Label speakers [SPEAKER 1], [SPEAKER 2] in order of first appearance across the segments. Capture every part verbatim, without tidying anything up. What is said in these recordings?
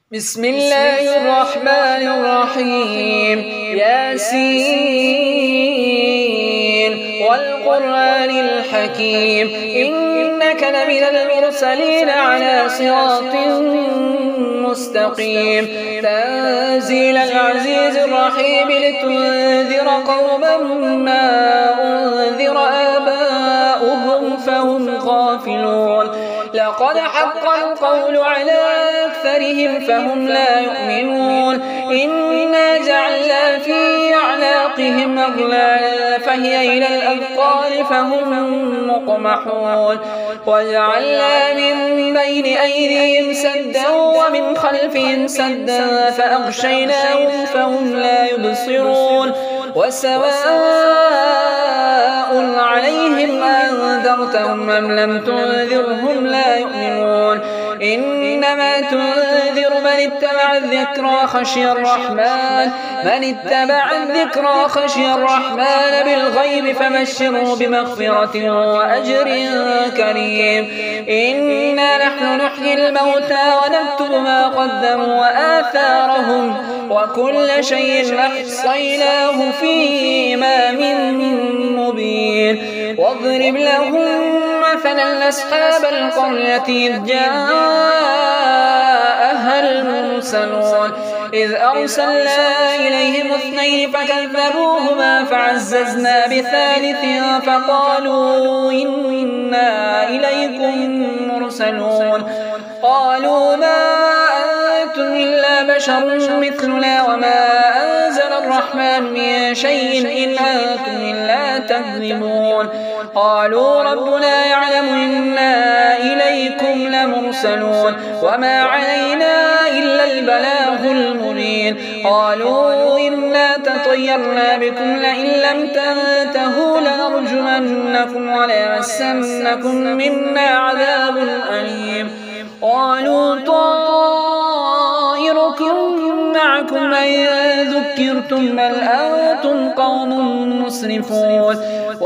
[SPEAKER 1] بسم الله الرحمن الرحيم. ياسين والقرآن الحكيم إنك لمن المرسلين على صراط مستقيم. تنزيل العزيز الرحيم لتنذر قوما ما أنذر آباؤهم فهم غافلون. لقد حق القول على أكثرهم فهم لا يؤمنون. إنا جعلنا في أعناقهم أغلالا فهي إلى الأذقان فهم مقمحون. وجعلنا من بين أيديهم سدا ومن خلفهم سدا فأغشيناهم فهم لا يبصرون. وسواء عليهم أنذرتهم أم لم تنذرهم لا يؤمنون. إنما تنذر من اتبع الذكرى خشي الرحمن من اتبع الذكرى خشي الرحمن بالغيب فبشره بمغفرة وأجر كريم. إنا نحن نحيي الموتى ونكتب ما قدموا وآثارهم وكل شيء أحصيناه في إمام مبين. واضرب لهم مثلا أصحاب القرية إذ جاءها المرسلون إذ أرسلنا إليهم اثنين فكذبوهما فعززنا بثالث فقالوا إنا إليكم مرسلون. قالوا ما أنتم إلا بشر مثلنا وما أنزل الرحمن من شيء إن أنتم إلا تكذبون. قالوا ربنا يعلم إنا إليكم لمرسلون وما علينا إلا البلاغ المبين. قالوا إنا تطيرنا بكم لئن لم تنتهوا لنرجمنكم وليمسنكم منا عذاب أليم. قالوا طائركم معكم أن ذكرتم بل أنتم قوم مسرفون.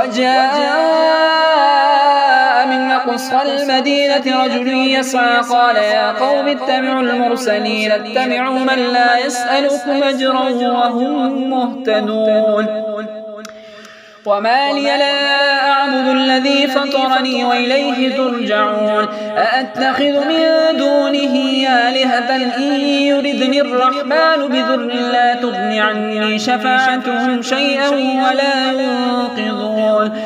[SPEAKER 1] وجاء من أقصى المدينة رجل يسعى قال يا قوم اتبعوا المرسلين اتبعوا من لا يسألكم أجرا وهم مهتدون. وما لي لا أعبد الذي فطرني وإليه ترجعون. أأتخذ من دونه آلهة إن يردني الرحمن بضر لا تغن عني شفاعتهم شيئا ولا ينقذون.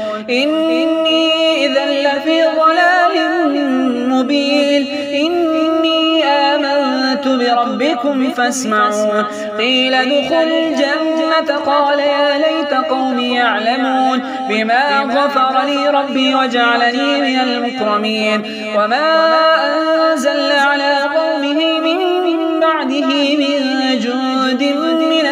[SPEAKER 1] إني إذا لفي ضلال مبين. إني آمنت بربكم فاسمعون. قيل ادخل الجنة قال يا ليت قومي يعلمون بما غفر لي ربي وجعلني من المكرمين. وما أنزلنا على قومه من بعده من جند من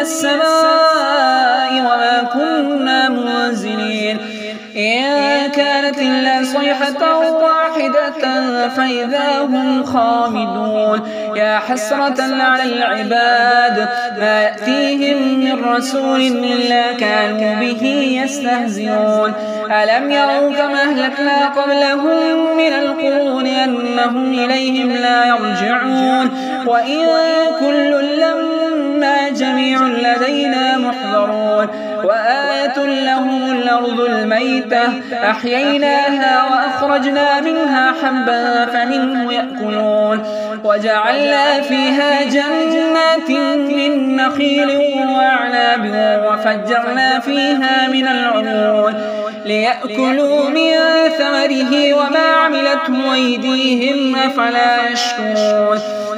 [SPEAKER 1] السماء وما كنا منزلين. إن كانت إلا صيحة واحدة فإذا هم خامدون. يا حسرة على العباد ما يأتيهم من رسول إلا كانوا به يستهزئون. ألم يروا كما أهلكنا قبلهم من القرون أنهم إليهم لا يرجعون. وإن كل لما جميع لدينا محضرون. وآية لهم الأرض الميتة أحييناها وأخرجنا منها حبا فمنه يأكلون. وجعلنا فيها جنات من نخيل وأعناب وفجرنا فيها من العيون ليأكلوا من ثمره وما عملته أيديهم أفلا يشكرون.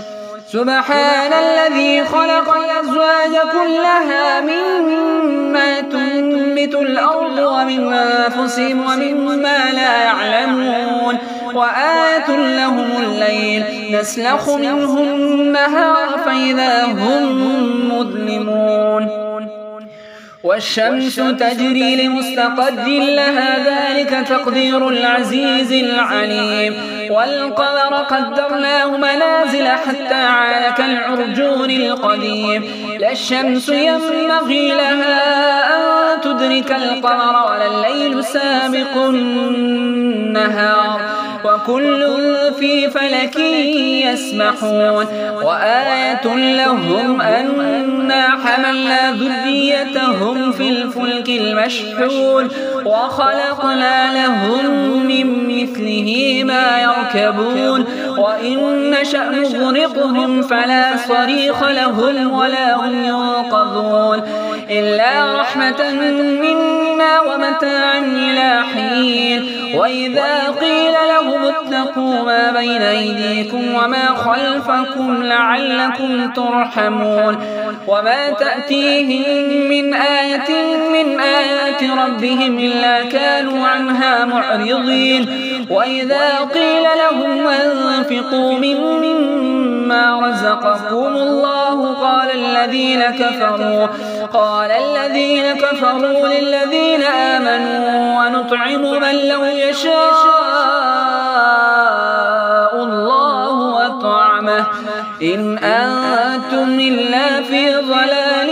[SPEAKER 1] سبحان الذي خلق الأزواج كلها مما تنبت الأرض ومن أنفسهم ومما لا يعلمون. وآية لهم الليل نسلخ منه النهار فإذا هم مظلمون. والشمس تجري لمستقر لها ذلك تقدير العزيز العليم والقمر قدرناه منازل حتى عاد كالعرجون القديم لا الشمس ينبغي لها أن تدرك القمر ولا الليل سابق النهار وكل في فلك يسبحون وآية لهم أنا حملنا ذريتهم في الفلك المشحون وخلقنا لهم من مثله ما يركبون وإن نشأ نغرقهم فلا صريخ لهم ولا هم ينقذون إلا رحمة منا ومتاعا إلى حين وإذا قيل لهم اتقوا ما بين أيديكم وما خلفكم لعلكم ترحمون وما تأتيهم من آية من آيات ربهم إلا كانوا عنها معرضين وإذا قيل لهم أنفقوا مما رزقكم الله قال الذين كفروا قال الذين كفروا للذين آمنوا ونطعم من لو يشاء الله وطعمه إن أنتم إلا في ضلال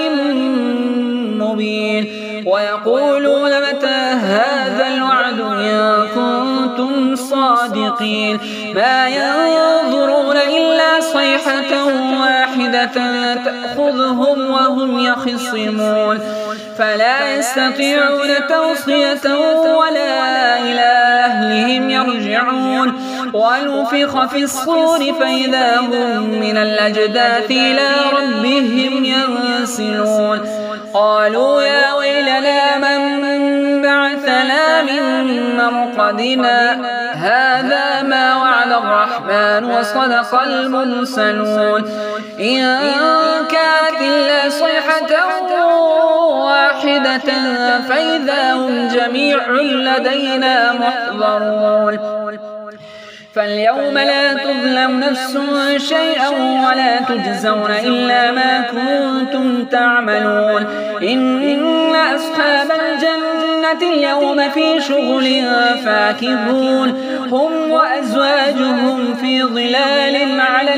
[SPEAKER 1] مبين ويقولون متى هذا الوعد إن كنتم صادقين ما ينظرون إلا صيحة واحدة تأخذهم وهم يخصمون فلا يستطيعون توصية ولا إلى أهلهم يرجعون ونفخ في الصور فإذا هم من الأجداث إلى ربهم ينسلون قالوا يا ويلنا من بعثنا من مرقدنا هذا ما وعد الرحمن وصدق المرسلون إن كانت إلا صيحة واحدة فإذا هم جميع لدينا محضرون فاليوم لا تظلم نفس شيئا ولا تجزون إلا ما كنتم تعملون إن أصحاب الجنة اليوم في شغل فاكهون هم وأزواجهم في ظلال على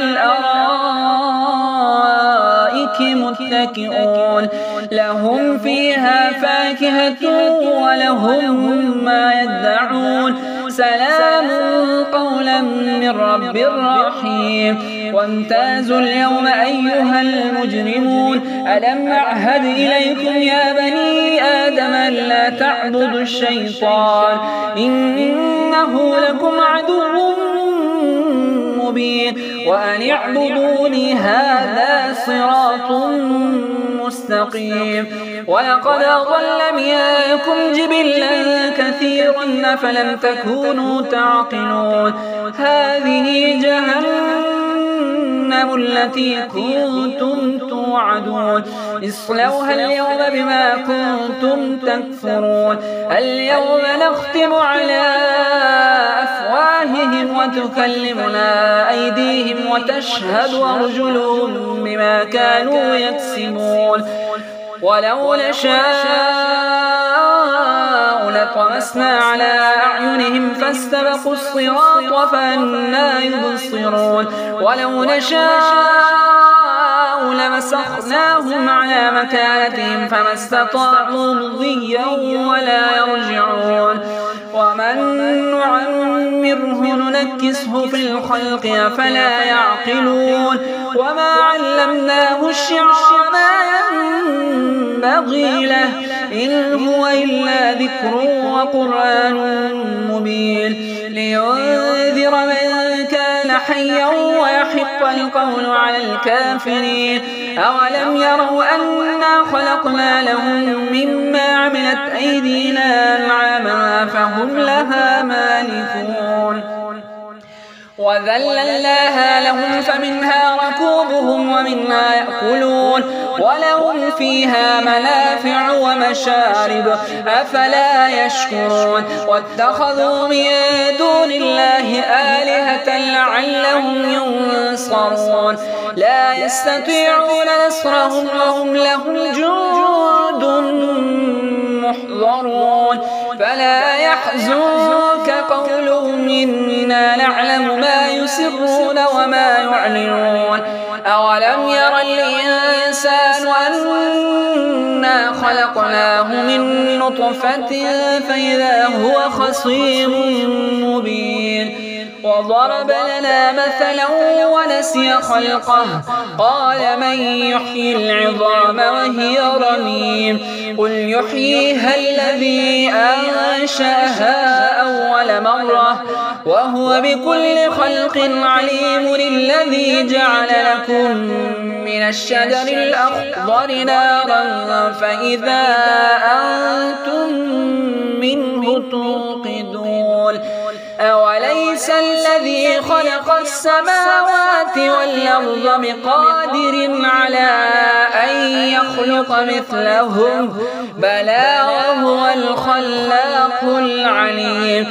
[SPEAKER 1] الأرائك متكئون لهم فيها فاكهة ولهم ما يدعون سلام قولا من رب رحيم وامتازوا اليوم أيها المجرمون ألم أعهد إليكم يا بني آدم ألا تعبدوا الشيطان إنه لكم عدو مبين وأن اعبدوني هذا صراط مستقيم ولقد أضل منكم جبلا كثيرا أفلم تكونوا تعقلون هذه جهنم التي كنتم توعدون اصلوها اليوم بما كنتم تكفرون اليوم نختم على أفواههم وتكلمنا أيديهم وتشهد أرجلهم بما كانوا يكسبون ولو نشاء لطمسنا على أعينهم فاستبقوا الصراط فأنى يبصرون ولو نشاء لمسخناهم على مكانتهم فما استطاعوا مضيا ولا يرجعون ومن نعمره ننكسه في الخلق أفلا يعقلون وما علمناه الشعر ما ينبغي له إن هو إلا ذكر وقرآن مبين لينذر من كان حيا ويحق القول على الكافرين أولم يروا أنا خلقنا لهم مما عملت أيدينا أنعاما فهم لها مالكون وذللناها لهم فمنها ركوبهم ومنها يأكلون ولهم فيها منافع ومشارب أفلا يشكرون واتخذوا من دون الله آلهة لعلهم ينصرون لا يستطيعون نصرهم وهم لهم جند محضرون فلا يحزنك قولهم إنا نعلم ما يسرون وما يعلنون أولم ير الإنسان أنا خلقناه من نطفة فإذا هو خصيم مبين وضرب لنا مثلا ونسي خلقه قال من يحيي العظام وهي رميم قل يحييها الذي أنشأها أول مرة وهو بكل خلق عليم الذي جعل لكم من الشجر الأخضر نارا فإذا أنتم منه توقدون أوليس الذي خلق السماوات والأرض بقادر على أن يخلق مثلهم بلى وهو الخلاق العليم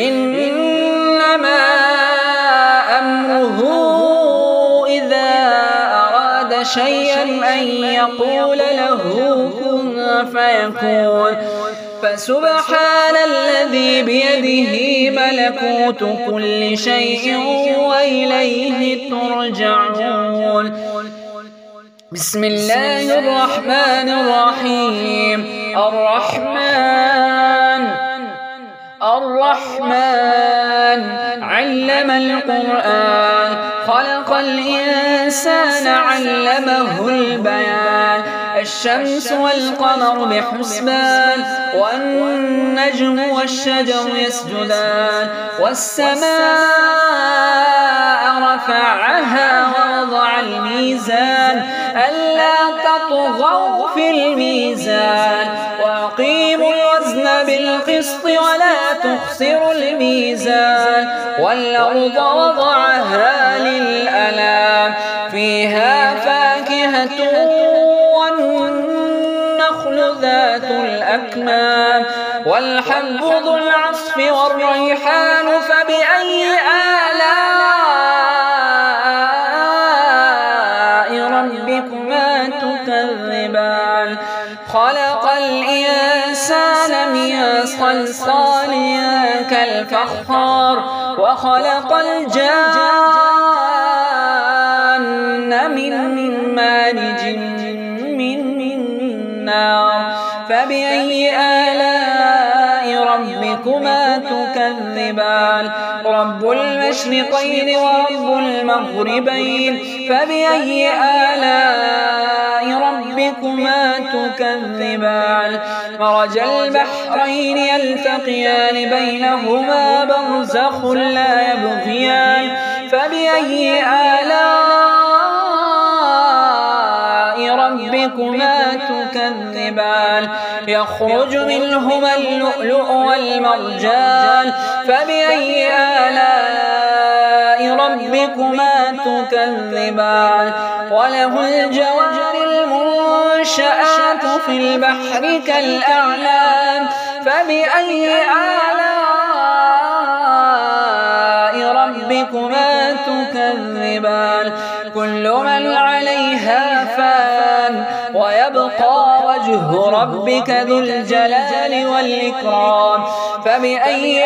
[SPEAKER 1] إنما أمره إذا أراد شيئا أن يقول له كن فيكون فسبحان الذي بيده ملكوت كل شيء وإليه ترجعون بسم الله الرحمن الرحيم الرحمن الرحمن علم القرآن خلق الإنسان علمه البيان الشمس والقمر بحسبان والنجم والشجر يسجدان والسماء رفعها ووضع الميزان ألا تطغوا في الميزان وأقيموا الوزن بالقسط ولا تخسروا الميزان والأرض وضعها للأنام فيها فاكهة والنخل ذات الأكمام والحب ذو العصف والريحان فبأي آلاء ربكما تكذبان خلق الإنسان من صلصال كالفخار وخلق الجان من مارج من نار فبأي آلاء ربكما تكذبان رب المشرقين ورب المغربين فبأي آلاء ربكما تكذبان مرج البحرين يلتقيان بينهما برزخ لا يبغيان فبأي آلاء ربكما تكذبان يخرج منهما اللؤلؤ والمرجان فبأي آلاء ربكما تكذبان وله الجوار المنشآت في البحر كالأعلام فبأي آلاء ربكما تكذبان كل من عليها فان ويبقى وجه ربك ذو الجلال والإكرام فبأي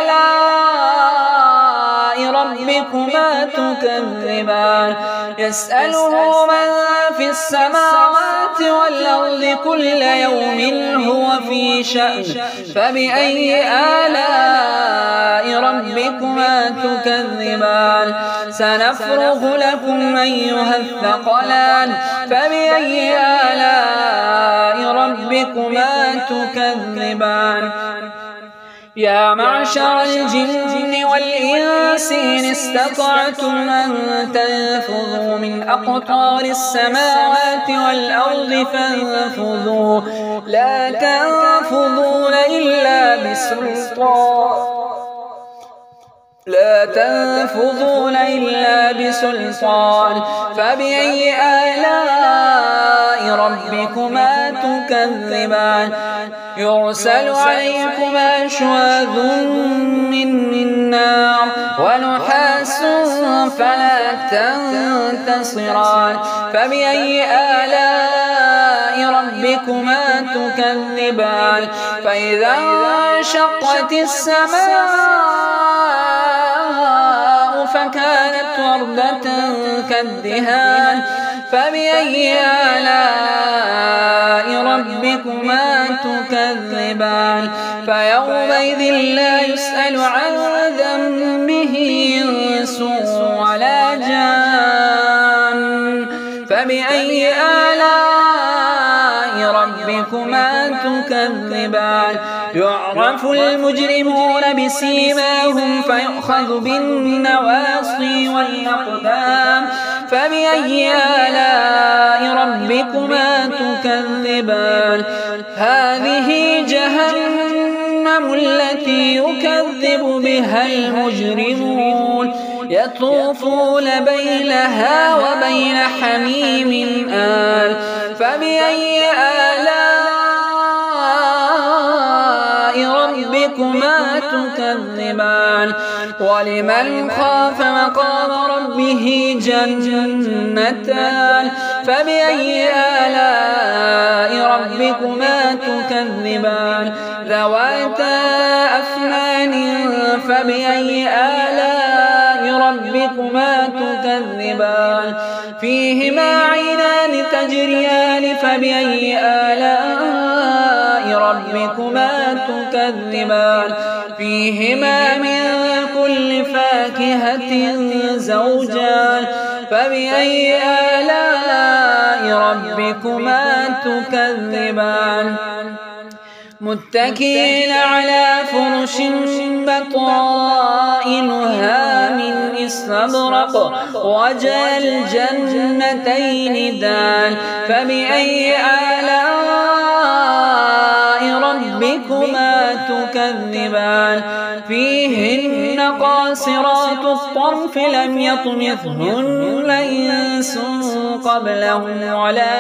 [SPEAKER 1] آلاء ربكما تكذبان يسأله من في السماوات والأرض كل يوم هو في شأن فبأي آلاء ربكما تكذبان سنفرغ لكم أيها الثقلان فبأي آلاء ربكما تكذبان يا معشر الجن والإنس إن استطعتم أن تنفذوا من أقطار السماوات والأرض فانفذوا لا تنفذون إلا بسلطان لا تنفذون إلا بسلطان فبأي آلاء ربكما تكذبان يرسل عليكما شواذ من نار ونحاس فلا تنتصران فبأي آلاء ربكما تكذبان فإذا انشقت السماء فكانت وردة كالدهان فبأي آلاء ربكما تكذبان فيومئذ لا يسأل عن ذنبه إنس ولا جان فبأي آلاء ربكما تكذبان يعرف المجرمون بسيماهم فيؤخذ بالنواصي والأقدام فبأي آلاء ربكما تكذبان هذه جهنم التي يكذب بها المجرمون يطوفون بينها وبين حميم آن فبأي آلاء ربكما تكذبان ولمن خاف مقام ربه جنتان فبأي آلاء ربكما تكذبان ذواتا أفنان فبأي آلاء ربكما تكذبان فيهما عينان تجريان فبأي آلاء ربكما تكذبان فيهما من كل فاكهة زوجان فبأي آلاء ربكما تكذبان متكئين على فرش بطائنها من استبرق وجنى الجنتين دان فبأي آلاء ربكما تكذبان فيهن قاصرات الطرف لم يطمثهن إنس قبلهم ولا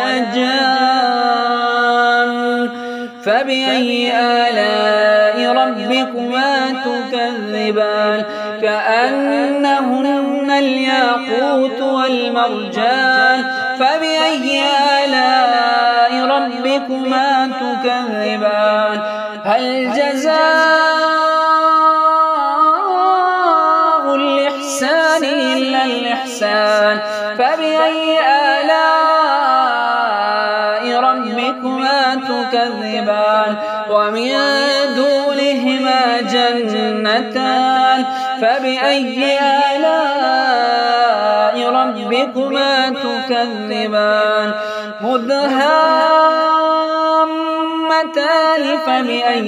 [SPEAKER 1] جان فبأي آلاء ربكما تكذبان كأنهن الياقوت والمرجان فبأي آلاء ربكما تكذبان هل جزاء الإحسان إلا الإحسان فبأي آلاء ربكما تكذبان ومن دونهما جنتان فبأي آلاء ربكما تكذبان مدهامتان فبأي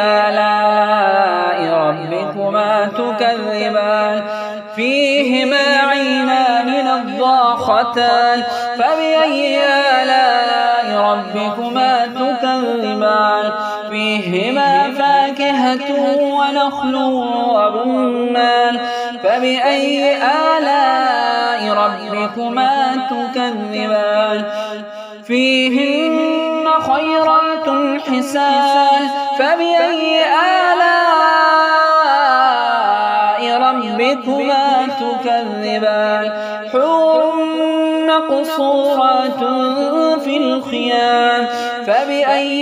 [SPEAKER 1] آلاء ربكما تكذبان فيهما عينان نضاختان فبأي آلاء ربكما تكذبان فيهما فاكهة ونخل ورمان فبأي آلاء ربكما تكذبان فيهن خيرات حسان فبأي آلاء ربكما تكذبان حور مقصورات في الخيام فبأي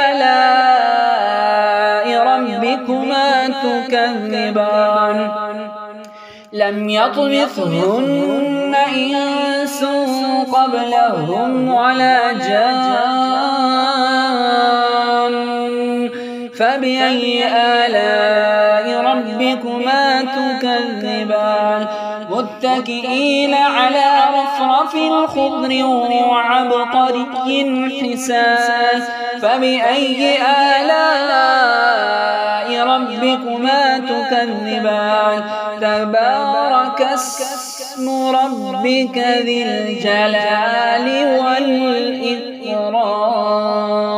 [SPEAKER 1] آلاء ربكما تكذبان لم يطمثهن إنس قبلهم ولا جان فبأي آلاء ربكما تكذبان متكئين على رفرف خضر وعبقري حسان فبأي آلاء ربكما تكذبان تبارك اسم ربك ذي الجلال والإكرام.